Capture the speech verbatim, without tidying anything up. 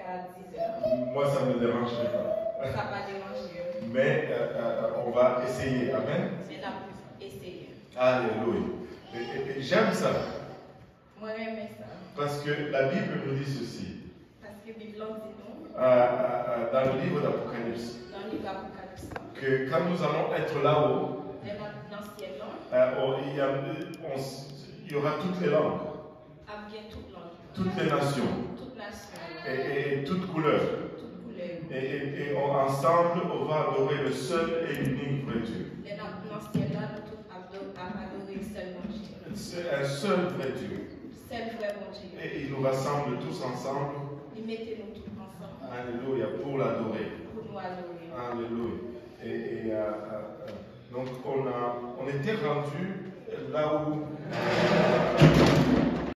à dix heures. Moi, ça ne me dérangerait pas. Ça va déranger. Mais euh, euh, on va essayer. Amen. C'est la plus essayer. Alléluia. Et, et, et j'aime ça. Moi, j'aime ça. Parce que la Bible nous dit ceci. Parce que la Bible dit non. Euh, euh, dans le livre d'Apocalypse. Dans le livre d'Apocalypse. Que quand nous allons être là-haut, dans le ciel, euh, on, il, y a, on, il y aura toutes les langues. Toutes les nations. Toutes nations. Et, et, et toutes couleurs. Toutes couleurs. Et, et, et on, ensemble, on va adorer le seul et l'unique vrai Dieu. Et dans ce ciel-là, nous tous adorer le seul bon Dieu. C'est un seul vrai Dieu. Seul vrai bon Dieu. Et il nous rassemble tous ensemble. Il mettait nous tous ensemble. Alléluia, pour l'adorer. Pour nous adorer. Alléluia. Et, et euh, euh, donc on, a, on était rendu là où... Euh,